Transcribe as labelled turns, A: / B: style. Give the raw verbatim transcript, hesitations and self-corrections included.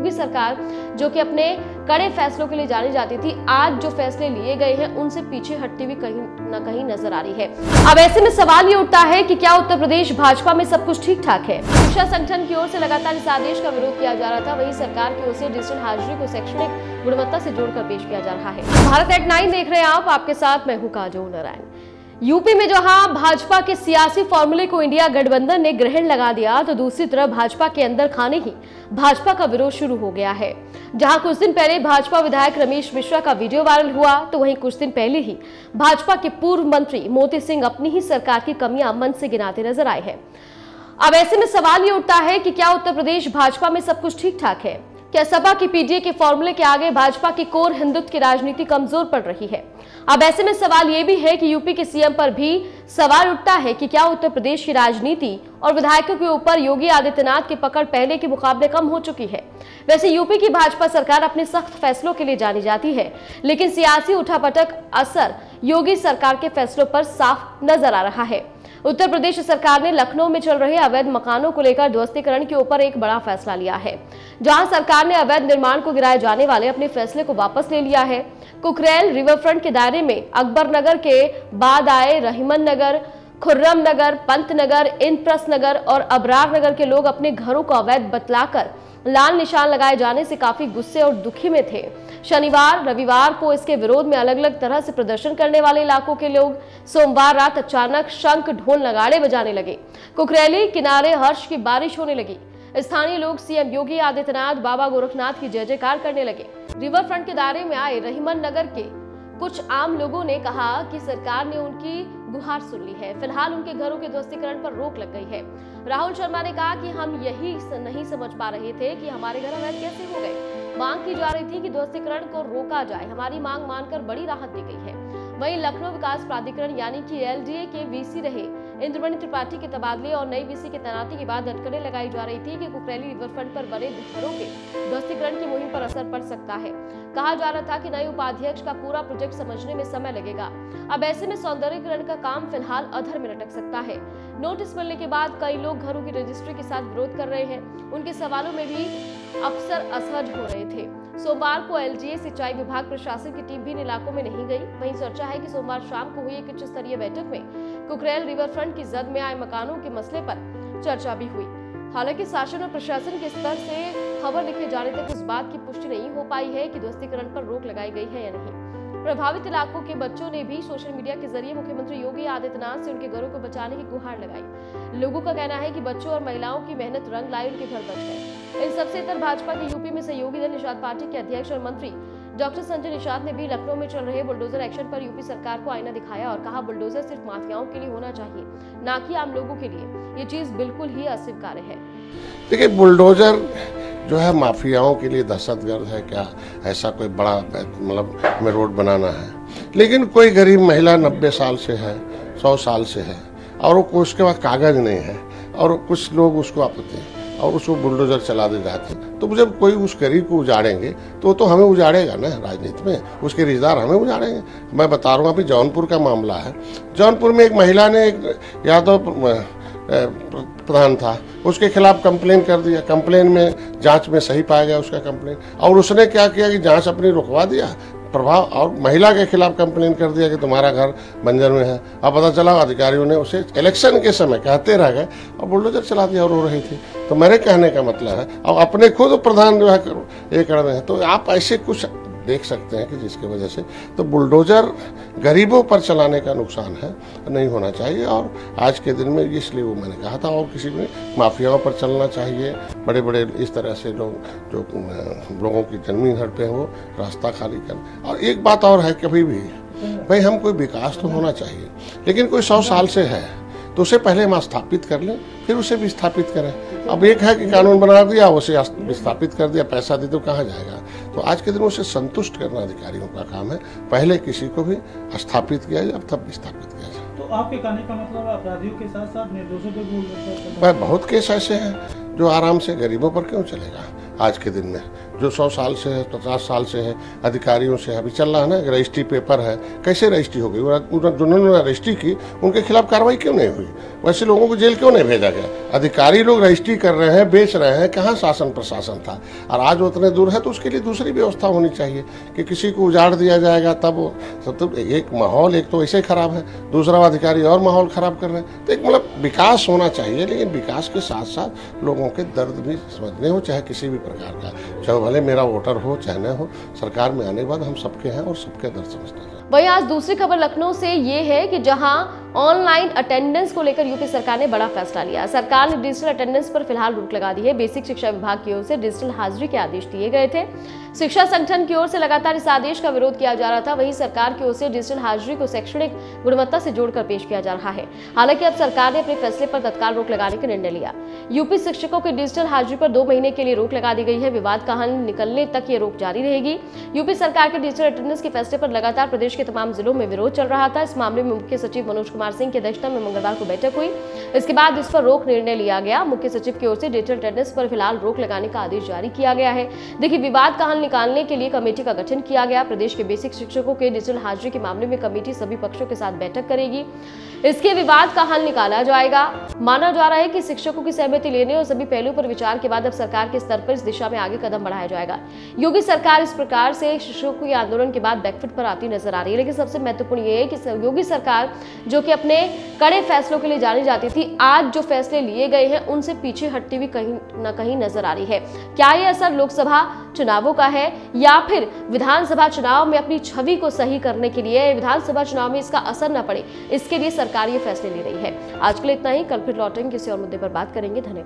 A: योगी सरकार जो कि अपने कड़े फैसलों के लिए जानी जाती थी, आज जो फैसले लिए गए हैं उनसे पीछे हटती हुई कहीं न कहीं नजर आ रही है। अब ऐसे में सवाल ये उठता है कि क्या उत्तर प्रदेश भाजपा में सब कुछ ठीक ठाक है। शिक्षा संगठन की ओर से लगातार इस आदेश का विरोध किया जा रहा था, वहीं सरकार की ओर से डिजिटल हाजिरी को शैक्षणिक गुणवत्ता से जोड़कर पेश किया जा रहा है। भारत एट नाइन देख रहे हैं आप, आपके साथ मैं हूं काजोल नारायण। यूपी में जहां भाजपा के सियासी फॉर्मूले को इंडिया गठबंधन ने ग्रहण लगा दिया, तो दूसरी तरफ भाजपा के अंदर खाने ही भाजपा का विरोध शुरू हो गया है। जहां कुछ दिन पहले भाजपा विधायक रमेश मिश्रा का वीडियो वायरल हुआ, तो वहीं कुछ दिन पहले ही भाजपा के पूर्व मंत्री मोती सिंह अपनी ही सरकार की कमियां मन से गिनाते नजर आए हैं। अब ऐसे में सवाल ये उठता है कि क्या उत्तर प्रदेश भाजपा में सब कुछ ठीक ठाक है। क्या सपा की पीडीए के फॉर्मूले के आगे भाजपा की कोर हिंदुत्व की राजनीति कमजोर पड़ रही है। अब ऐसे में सवाल यह भी है कि यूपी के सीएम पर भी सवाल उठता है कि क्या उत्तर प्रदेश की राजनीति और विधायकों के ऊपर योगी आदित्यनाथ की पकड़ पहले के मुकाबले कम हो चुकी है। वैसे यूपी की भाजपा सरकार अपने सख्त फैसलों के लिए जानी जाती है, लेकिन सियासी उठापटक असर योगी सरकार के फैसलों पर साफ नजर आ रहा है। उत्तर प्रदेश सरकार ने लखनऊ में चल रहे अवैध मकानों को लेकर ध्वस्तीकरण के ऊपर एक बड़ा फैसला लिया है, जहां सरकार ने अवैध निर्माण को गिराए जाने वाले अपने फैसले को वापस ले लिया है। कुकरेल रिवरफ्रंट के दायरे में अकबर नगर के बाद आए रहीमन नगर, खुर्रम नगर, पंत नगर, इंद्रप्रस्थ नगर और अबरार नगर के लोग अपने घरों को अवैध बतलाकर लाल निशान लगाए जाने से काफी गुस्से और दुखी में थे। शनिवार रविवार को इसके विरोध में अलग अलग तरह से प्रदर्शन करने वाले इलाकों के लोग सोमवार रात अचानक शंख ढोल नगाड़े बजाने लगे। कुकरेली किनारे हर्ष की बारिश होने लगी। स्थानीय लोग सीएम योगी आदित्यनाथ, बाबा गोरखनाथ की जय जयकार करने लगे। रिवर फ्रंट के दायरे में आए रहीमन नगर के कुछ आम लोगों ने कहा कि सरकार ने उनकी गुहार सुन ली है, फिलहाल उनके घरों के ध्वस्तीकरण पर रोक लग गई है। राहुल शर्मा ने कहा कि हम यही नहीं समझ पा रहे थे कि हमारे घर अवैध कैसे हो गए। मांग की जा रही थी कि ध्वस्तीकरण को रोका जाए। हमारी मांग मानकर बड़ी राहत दी गई है। वहीं लखनऊ विकास प्राधिकरण यानी कि एलडीए के वीसी रहे इंद्रमणि त्रिपाठी के तबादले और नई वीसी की तैनाती के बाद अटकलें लगाई जा रही थी कि कुकरेली रिवरफ्रंट पर बने घरों के ध्वस्तीकरण की मुहिम पर असर पड़ सकता है। कहा जा रहा था कि नए उपाध्यक्ष का पूरा प्रोजेक्ट समझने में समय लगेगा। अब ऐसे में सौंदर्यीकरण का काम फिलहाल अधर में लटक सकता है। नोटिस मिलने के बाद कई लोग घरों की रजिस्ट्री के साथ विरोध कर रहे हैं। उनके सवालों में भी अफसर असहज हो रहे थे। सोमवार को एलजीए सिंचाई विभाग प्रशासन की टीम भी इन इलाकों में नहीं गई। वहीं चर्चा है कि सोमवार शाम को हुई एक उच्च स्तरीय बैठक में कुकरेल रिवरफ्रंट की जद में आए मकानों के मसले पर चर्चा भी हुई। हालांकि शासन और प्रशासन के स्तर से खबर लिखे जाने तक इस बात की पुष्टि नहीं हो पाई है कि ध्वस्तीकरण पर रोक लगाई गई है या नहीं। प्रभावित इलाकों के बच्चों ने भी सोशल मीडिया के जरिए मुख्यमंत्री योगी आदित्यनाथ से उनके घरों को बचाने की गुहार लगाई। लोगों का कहना है कि बच्चों और महिलाओं की मेहनत रंग लाई, उनके घर बच गए। इन सबसे इतर भाजपा के यूपी में सहयोगी दल निषाद पार्टी के अध्यक्ष और मंत्री डॉक्टर संजय निषाद ने भी लखनऊ में चल रहे बुलडोजर एक्शन पर यूपी सरकार को आईना दिखाया और कहा, बुलडोजर सिर्फ माफियाओं के लिए होना चाहिए, ना कि आम लोगों के लिए। ये चीज बिल्कुल ही अस्वीकार्य है।
B: देखिए, बुलडोजर जो है माफियाओं के लिए दहशतगर्द है क्या? ऐसा कोई बड़ा मतलब हमें रोड बनाना है, लेकिन कोई गरीब महिला नब्बे साल से है, सौ साल से है और वो उसके पास कागज नहीं है और कुछ लोग उसको आपत्ति और उसको बुलडोजर चला दे जाते, तो जब कोई उस गरीब को उजाड़ेंगे तो तो हमें उजाड़ेगा ना। राजनीति में उसके रिश्तेदार हमें उजाड़ेंगे। मैं बता रहा हूँ, अभी जौनपुर का मामला है। जौनपुर में एक महिला ने एक यादव प्रधान था, उसके खिलाफ कंप्लेन कर दिया। कंप्लेन में जांच में सही पाया गया उसका कंप्लेन, और उसने क्या किया कि जांच अपनी रुकवा दिया प्रभाव, और महिला के खिलाफ कंप्लेन कर दिया कि तुम्हारा घर बंजर में है। अब पता चला अधिकारियों ने उसे इलेक्शन के समय कहते रह गए और बुलडोजर चला दिया और रो रही थी। तो मेरे कहने का मतलब है, और अपने खुद प्रधान जो है ये कर रहे हैं, तो आप ऐसे कुछ देख सकते हैं कि जिसकी वजह से तो बुलडोजर गरीबों पर चलाने का नुकसान है, नहीं होना चाहिए। और आज के दिन में इसलिए वो मैंने कहा था, और किसी में माफियाओं पर चलना चाहिए। बड़े बड़े इस तरह से लोग जो लोगों की जमीन हड़पे हैं वो रास्ता खाली कर। और एक बात और है, कभी भी भाई हम कोई विकास तो होना चाहिए, लेकिन कोई सौ साल से है तो उसे पहले हम स्थापित कर लें, फिर उसे भी स्थापित करें। अब एक है कि कानून बना दिया, उसे स्थापित कर दिया, पैसा दे तो कहाँ जाएगा? तो आज के दिन उसे संतुष्ट करना अधिकारियों का काम है। पहले किसी को भी स्थापित किया जाए, अब तब स्थापित किया जाए।
C: तो आपके कहने का मतलब अपराधियों के साथ साथ निर्दोषों पे भी
B: बहुत केस ऐसे हैं जो आराम से गरीबों पर क्यों चलेगा आज के दिन में। जो सौ साल से है, पचास साल से है, अधिकारियों से अभी चल रहा है ना, रजिस्ट्री पेपर है, कैसे रजिस्ट्री हो गई, जिन्होंने रजिस्ट्री की उनके खिलाफ कार्रवाई क्यों नहीं हुई, वैसे लोगों को जेल क्यों नहीं भेजा गया। अधिकारी लोग रजिस्ट्री कर रहे हैं, बेच रहे हैं, कहाँ शासन प्रशासन था। और आज उतने दूर है तो उसके लिए दूसरी व्यवस्था होनी चाहिए कि किसी को उजाड़ दिया जाएगा तब वो सब। तो एक माहौल एक तो ऐसे खराब है, दूसरा अधिकारी और माहौल खराब कर रहे हैं। तो एक मतलब विकास होना चाहिए, लेकिन विकास के साथ साथ लोगों के दर्द भी समझने हो, चाहे किसी भी प्रकार का, चाहे भले मेरा वोटर हो चाहे न हो। सरकार में आने के बाद हम सबके हैं और सबके दर्द समझते हैं।
A: वहीं आज दूसरी खबर लखनऊ से ये है कि जहां ऑनलाइन अटेंडेंस को लेकर यूपी सरकार ने बड़ा फैसला लिया। सरकार ने डिजिटल अटेंडेंस पर फिलहाल रोक लगा दी है। बेसिक शिक्षा विभाग की ओर से डिजिटल हाजिरी के आदेश दिए गए थे। शिक्षा संगठन की ओर से लगातार इस आदेश का विरोध किया जा रहा था। वहीं सरकार की ओर से डिजिटल हाजिरी को शैक्षणिक गुणवत्ता से जोड़कर पेश किया जा रहा है। हालांकि अब सरकार ने अपने फैसले पर तत्काल रोक लगाने का निर्णय लिया। यूपी शिक्षकों की डिजिटल हाजिरी पर दो महीने के लिए रोक लगा दी गई है। विवाद का हल निकलने तक ये रोक जारी रहेगी। यूपी सरकार के डिजिटल अटेंडेंस के फैसले पर लगातार प्रदेश के तमाम जिलों में विरोध चल रहा था। इस मामले में मुख्य सचिव मनोज कुमार सिंह की अध्यक्षता में मंगलवार को बैठक हुई। इसके बाद इस पर रोक निर्णय लिया गया। मुख्य सचिव की ओर से डिजिटल अटेंडेंस पर फिलहाल रोक लगाने का आदेश जारी किया गया है। देखिए, विवाद का हल निकालने के लिए कमेटी का गठन किया गया। प्रदेश के बेसिक शिक्षकों के डिजिटल हाजिरी के मामले में कमेटी सभी पक्षों के साथ बैठक करेगी। इसके विवाद का हल निकाला जाएगा। माना जा रहा है कि शिक्षकों की सहमति लेने और सभी पहलुओं पर विचार के बाद अब सरकार के स्तर पर इस दिशा में आगे कदम बढ़ाया जाएगा। योगी सरकार इस प्रकार से शिक्षकों के आंदोलन के बाद बैकफुट पर आती नजर आ रही है। लेकिन सबसे महत्वपूर्ण ये है कि योगी सरकार, जो कि अपने कड़े फैसलों के लिए जानी जाती थी, आज जो फैसले लिए गए हैं उनसे पीछे हटती हुई कहीं न कहीं नजर आ रही है। क्या ये असर लोकसभा चुनावों का है या फिर विधानसभा चुनाव में अपनी छवि को सही करने के लिए, विधानसभा चुनाव में इसका असर न पड़े, इसके लिए सरकार ये फैसले ले रही है। आज के लिए इतना ही। कल फिर लौटेंगे किसी और मुद्दे पर बात करेंगे। धन्यवाद।